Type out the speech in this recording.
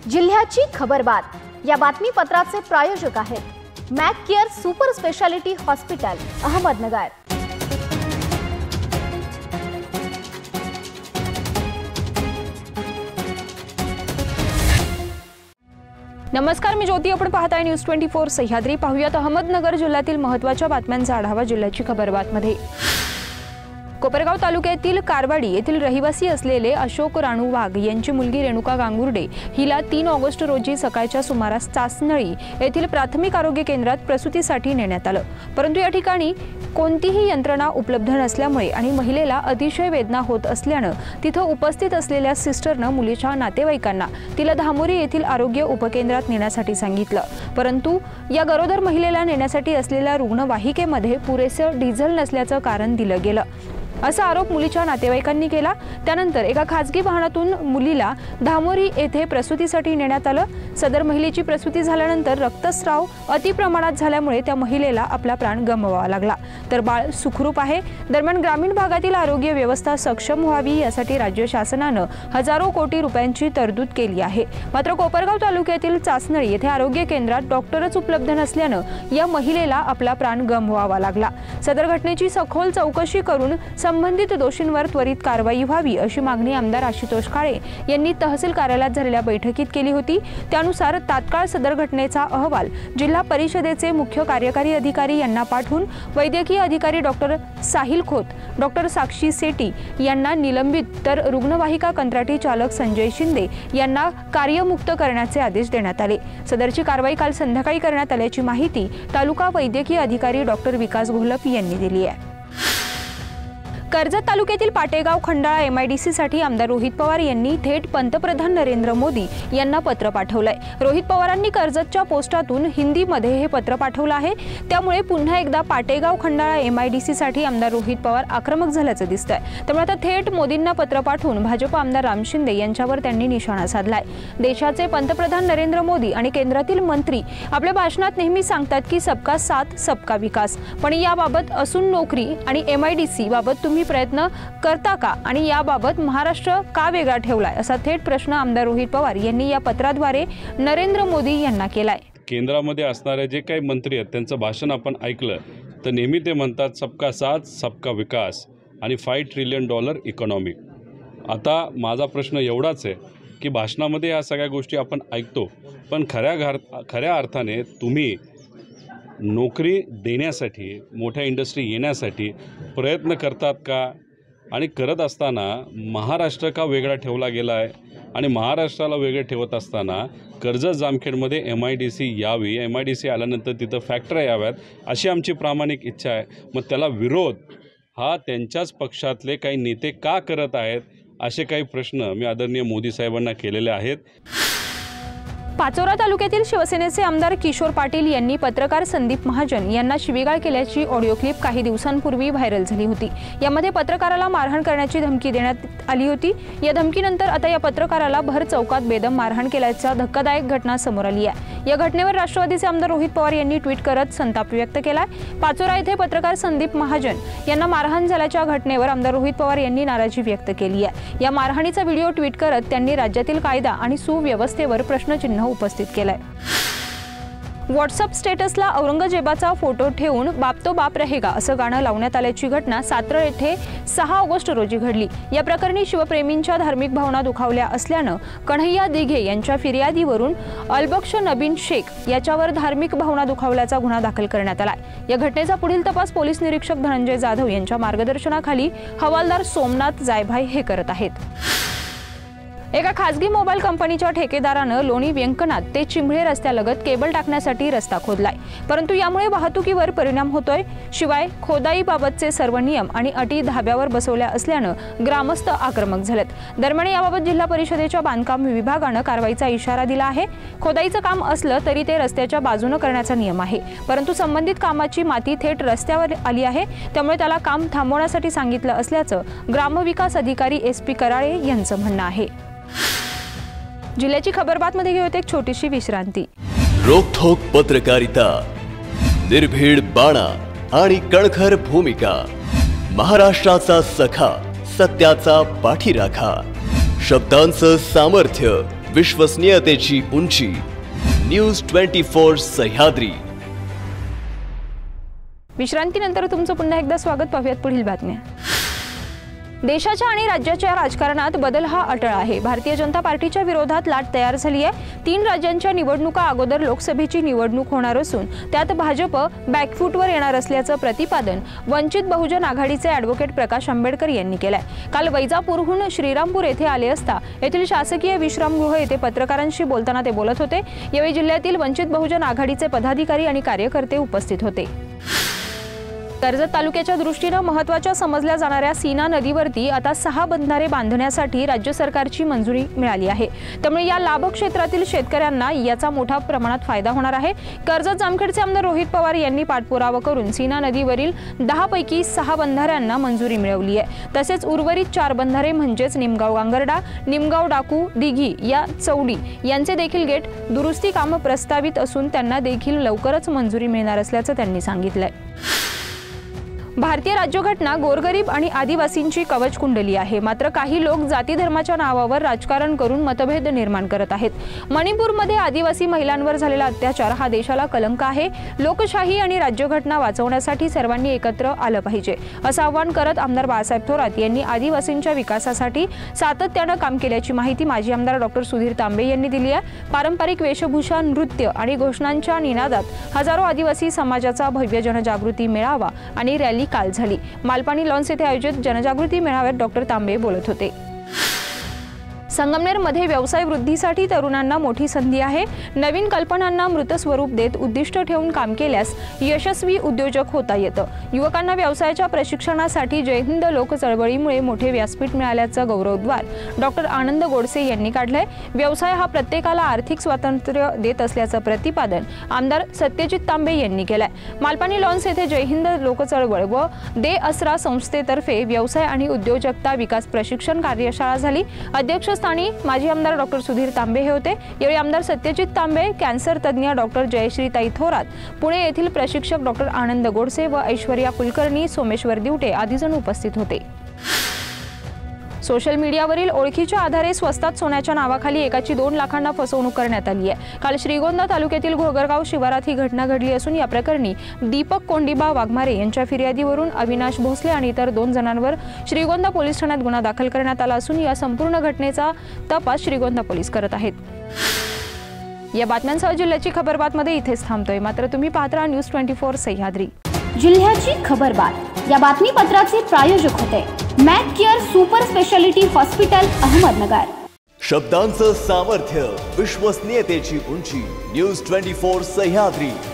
जिल्ह्याची खबरबात या बातमीपत्राचे प्रायोजक आहेत Mac care super speciality hospital Ahmednagar. नमस्कार, मी ज्योती। आपण पाहताय न्यूज 24 सह्याद्री। पाहुयात अहमदनगर जिल्ह्यातील महत्त्वाच्या बातम्यांचा आढावा जिल्ह्याची खबरबातमध्ये। कोपरगाव तालुक्यातील कारवाडी येथील रहिवासी असलेले अशोक राणू वाघ यांची मुलगी रेणुका गांगुर्डे हिला 3 ऑगस्ट रोजी सकाळच्या सुमारास चासनळी येथील प्राथमिक आरोग्य केंद्रात प्रसूतीसाठी नेण्यात आलं, परंतु या ठिकाणी कोणतीही यंत्रणा उपलब्ध नसल्यामुळे आणि महिलेला अतिशय वेदना होत असल्याने तिथे उपस्थित असलेल्या सिस्टरने मुलीच्या नातेवाईकांना तिला धामोरी येथील आरोग्य उपकेंद्रात नेण्यासाठी सांगितलं, परंतु या गरोदर महिलेला नेण्यासाठी असलेल्या रुग्णवाहिकेमध्ये पुरेसे डिझेल नसल्याचं कारण दिलं गेलं असा आरोप मुलीच्या नातेवाईकांनी केला। त्यानंतर एका खासगी वाहनातून मुलीला धामोरी येथे प्रसूतीसाठी नेण्यात आलं। सदर महिलेची प्रसूती झाल्यानंतर रक्तस्राव अतिप्रमाणात झाल्यामुळे त्या महिलेला आपला प्राण गमवावा लागला, तर बाळ सुखरूप आहे। दरम्यान ग्रामीण भागातील आरोग्य व्यवस्था सक्षम व्हावी यासाठी राज्य शासनाने हजारो कोटी रुपयांची तरतूद केली आहे। मात्र कोपरगाव तालुक्यातील चासनळी येथे आरोग्य केंद्रात डॉक्टरच उपलब्ध नसल्याने या महिलेला आपला प्राण गमवावा लागला। सदर घटनेची सखोल चौकशी करून संबंधित दोषींवर त्वरित कारवाई व्हावी अशी मागणी आमदार आशुतोष काळे यांनी तहसील कार्यालयात झालेल्या बैठकीत केली होती। त्यानुसार तात्काळ सदर घटनेचा अहवाल जिल्हा परिषदेचे मुख्य कार्यकारी अधिकारी यांना पाठवून वैद्यकीय अधिकारी डॉक्टर साहिल खोत, डॉक्टर साक्षी सेठी यांना निलंबित, तर रुग्णवाहिका कंत्राटी चालक संजय शिंदे यांना कार्यमुक्त करण्याचे आदेश देण्यात आले। सदरची कारवाई काल संध्याकाळी करण्यात आल्याची माहिती तालुका वैद्यकीय अधिकारी डॉक्टर विकास घोलप यांनी दिली आहे। कर्जत तालुक्यातील पाटेगाव खंडाळा MIDC साठी आमदार रोहित पवार यांनी थेट पंतप्रधान नरेंद्र मोदी यांना पत्र पाठवलंय। रोहित पवारांनी कर्जतच्या पोस्टातून हिंदीमध्ये हे पत्र पाठवलं आहे। त्यामुळे पुन्हा एकदा पाटेगाव खंडाळा MIDC साठी आमदार रोहित पवार आक्रमक झाल्याचं दिसतंय। त्यामुळे आता थेट मोदींना पत्र पाठवून भाजप आमदार राम शिंदे यांच्यावर त्यांनी निशाणा साधलाय। देशाचे पंतप्रधान नरेंद्र मोदी आणि केंद्रातील मंत्री आपल्या भाषणात नेहमी सांगतात की सबका साथ सबका विकास, पण याबाबत असून नोकरी आणि MIDC बाबत तुम्ही प्रयत्न करता का आणि याबाबत महाराष्ट्र का वेगळा ठेवलाय असा थेट प्रश्न आमदार रोहित पवार यांनी या पत्राद्वारे नरेंद्र मोदी यांना केलाय। केंद्रामध्ये असणारे जे काही मंत्री आहेत त्यांचं भाषण आपण ऐकलं तर नेहमी ते म्हणतात सबका साथ सबका विकास आणि $5 ट्रिलियन इकॉनॉमी। आता माझा प्रश्न एवढाच आहे की भाषणामध्ये या सगळ्या गोष्टी आपण ऐकतो, पण खऱ्या अर्थाने तुम्ही नोकरी देण्यासाठी, मोठ्या इंडस्ट्री येण्यासाठी प्रयत्न करतात का? आणि करत असताना महाराष्ट्र का वेगळा ठेवला गेला आहे? आणि महाराष्ट्राला वेगळे ठेवत असताना कर्जत जामखेडमध्ये MIDC यावी, MIDC आल्यानंतर तिथं फॅक्टऱ्या याव्यात अशी आमची प्रामाणिक इच्छा आहे। मग त्याला विरोध हा त्यांच्याच पक्षातले काही नेते का करत आहेत असे काही प्रश्न मी आदरणीय मोदी साहेबांना केलेले आहेत। पाचोरा तालुक्यातील शिवसेनेचे आमदार किशोर पाटील यांनी पत्रकार संदीप महाजन यांना शिवीगाळ केल्याची ऑडिओ क्लिप काही दिवसांपूर्वी व्हायरल झाली होती। यामध्ये पत्रकाराला मारहाण करण्याची धमकी देण्यात आली होती। या धमकीनंतर आता या पत्रकाराला भर चौकात बेदम मारहाण केल्याची धक्कादायक घटना समोर आली आहे। या घटनेवर राष्ट्रवादीचे आमदार रोहित पवार यांनी ट्विट करत संताप व्यक्त केलाय। पाचोरा येथे पत्रकार संदीप महाजन यांना मारहाण झाल्याच्या घटनेवर आमदार रोहित पवार यांनी नाराजी व्यक्त केली आहे। या मारहाणीचा व्हिडिओ ट्विट करत त्यांनी राज्यातील कायदा आणि सुव्यवस्थेवर प्रश्नचिन्ह उपस्थित केलाय। व्हॉट्सअप स्टेटसला औरंगजेबाचा फोटो ठेवून बाप तो बाप रहेगा असं गाणं लावण्यात आल्याची घटना सातारा येथे 6 ऑगस्ट रोजी घडली। या प्रकरणी शिवप्रेमींच्या धार्मिक भावना दुखावल्या असल्यानं कन्हैया दिघे यांच्या फिर्यादीवरून अलबक्ष नबीन शेख याच्यावर धार्मिक भावना दुखावल्याचा गुन्हा दाखल करण्यात आला। या घटनेचा पुढील तपास पोलीस निरीक्षक धनंजय जाधव यांच्या मार्गदर्शनाखाली हवालदार सोमनाथ जायभाई हे करत आहेत। एका खासगी मोबाईल कंपनीच्या ठेकेदाराने लोणी व्यंकनाथ ते चिंबळे रस्त्यालगत केबल टाकण्यासाठी रस्ता खोदलाय, परंतु यामुळे वाहतुकीवर परिणाम होतोय। शिवाय खोदाईबाबतचे सर्व नियम आणि अटी धाब्यावर बसवल्या असल्याने ग्रामस्थ आक्रमक झालेत। दरम्यान याबाबत जिल्हा परिषदेच्या बांधकाम विभागाने कारवाईचा इशारा दिला आहे। खोदाईचं काम असलं तरी ते रस्त्याच्या बाजूने करण्याचा नियम आहे, परंतु संबंधित कामाची माती थेट रस्त्यावर आली आहे, त्यामुळे त्याला काम थांबवण्यासाठी सांगितलं असल्याचं ग्रामविकास अधिकारी SP कराळे यांचं म्हणणं आहे। जिल्ह्याची खबरबातमध्ये घेऊयात एक छोटीशी विश्रांती। रोखोक पत्रकारिता, निर्भीड बाणा आणि कणखर भूमिका, महाराष्ट्राचा सखा, सत्याचा पाठीराखा, शब्दांचं सामर्थ्य, विश्वसनीयतेची उंची। न्यूज 24 सह्याद्री। विश्रांतीनंतर तुमचं पुन्हा एकदा स्वागत। पाहूयात पुढील बातम्या। देशाच्या आणि राज्याच्या राजकारणात बदल हा अटळ आहे। भारतीय जनता पार्टीच्या विरोधात लाट तयार झाली आहे। 3 राज्यांच्या निवडणुका अगोदर लोकसभेची निवडणूक होणार असून त्यात भाजप बॅकफूटवर येणार असल्याचं प्रतिपादन वंचित बहुजन आघाडीचे ॲडव्होकेट प्रकाश आंबेडकर यांनी केलंय। काल वैजापूरहून श्रीरामपूर येथे आले असता येथील शासकीय विश्रामगृह येथे पत्रकारांशी बोलताना ते बोलत होते। यावेळी जिल्ह्यातील वंचित बहुजन आघाडीचे पदाधिकारी आणि कार्यकर्ते उपस्थित होते। कर्जत तालुक्याच्या दृष्टीने महत्त्वाच्या समजल्या जाणाऱ्या सीना नदीवरती आता 6 बंधारे बांधण्यासाठी राज्य सरकारची मंजुरी मिळाली आहे। त्यामुळे या लाभ क्षेत्रातील शेतकऱ्यांना याचा मोठा प्रमाणात फायदा होणार आहे। कर्जत जामखेडचे आमदार रोहित पवार यांनी पाठपुरावा करून सीना नदीवरील 10 पैकी 6 बंधाऱ्यांना मंजुरी मिळवली आहे। तसेच उर्वरित 4 बंधारे म्हणजेच निमगाव गांगर्डा, निमगाव डाकू, दिघी या चौडी यांचे देखील गेट दुरुस्ती काम प्रस्तावित असून त्यांना देखील लवकरच मंजुरी मिळणार असल्याचं त्यांनी सांगितलंय। भारतीय राज्यघटना गोरगरीब आणि आदिवासींची कवच कुंडली आहे। मात्र काही लोक जाती धर्माच्या नावावर राजकारण करून मतभेद निर्माण करत आहेत। मणिपूरमध्ये आदिवासी महिलांवर झालेला अत्याचार हा देशाला कलंक आहे। लोकशाही आणि राज्यघटना वाचवण्यासाठी सर्वांनी एकत्र आलं पाहिजे असं आवाहन करत आमदार बाळासाहेब थोरात यांनी आदिवासींच्या विकासासाठी सातत्यानं काम केल्याची माहिती माजी आमदार डॉक्टर सुधीर तांबे यांनी दिली आहे। पारंपरिक वेशभूषा, नृत्य आणि घोषणांच्या निनादात हजारो आदिवासी समाजाचा भव्य जनजागृती मेळावा आणि रॅली काल झाली। मालपाणी लॉन्स येथे आयोजित जनजागृती मेळाव्यात डॉक्टर तांबे बोलत होते। संगमनेरमध्ये व्यवसाय वृद्धीसाठी तरुणांना मोठी संधी आहे। नवीन कल्पनांना मृत स्वरूप देत उद्दिष्ट ठेवून काम केल्यास यशस्वी उद्योजक होता येतं। युवकांना व्यवसायाच्या प्रशिक्षणासाठी जय हिंद लोक चळवळीमुळे मोठे व्यासपीठ मिळाल्याचं गौरवोद्गार डॉक्टर आनंद गोडसे यांनी काढलंय। व्यवसाय हा प्रत्येकाला आर्थिक स्वातंत्र्य देत असल्याचं प्रतिपादन आमदार सत्यजित तांबे यांनी केलंय। मालपाणी लॉन्स येथे जय हिंद लोक चळवळ व दे असरा संस्थेतर्फे व्यवसाय आणि उद्योजकता विकास प्रशिक्षण कार्यशाळा झाली। अध्यक्ष माजी आमदार डॉक्टर सुधीर तांबे हे होते। यावेळी आमदार सत्यजित तांबे, कॅन्सर तज्ञ डॉक्टर जयश्रीताई थोरात, पुणे येथील प्रशिक्षक डॉक्टर आनंद गोडसे व ऐश्वर्या कुलकर्णी, सोमेश्वर दिवटे आदी जण उपस्थित होते। सोशल मीडियावरील ओळखीच्या आधारे स्वस्तात सोन्याच्या नावाखाली एकाची 2 लाखांना फसवणूक करण्यात आली आहे। काल श्रीगोंदा तालुक्यातील घोगरगाव शिवारात ही घटना घडली असून या प्रकरणी दीपक कोंडीबा वाघमारे यांच्या फिर्यादीवरून अविनाश भोसले आणि इतर 2 जणांवर श्रीगोंदा पोलीस ठाण्यात गुन्हा दाखल करण्यात आला असून या संपूर्ण घटनेचा तपास श्रीगोंदा पोलीस करत आहेत। या बातम्यांसह जिल्ह्याची खबरबातमध्ये इथेच थांबतोय। मात्र तुम्ही पाहत राहा न्यूज 24 सह्याद्री। जिल्ह्याची खबरबात या बातमीपत्राचे प्रायोजक होते Mac care super speciality hospital Ahmednagar. शब्दांचं सामर्थ्य, विश्वसनीयतेची उंची। न्यूज 24 सह्याद्री।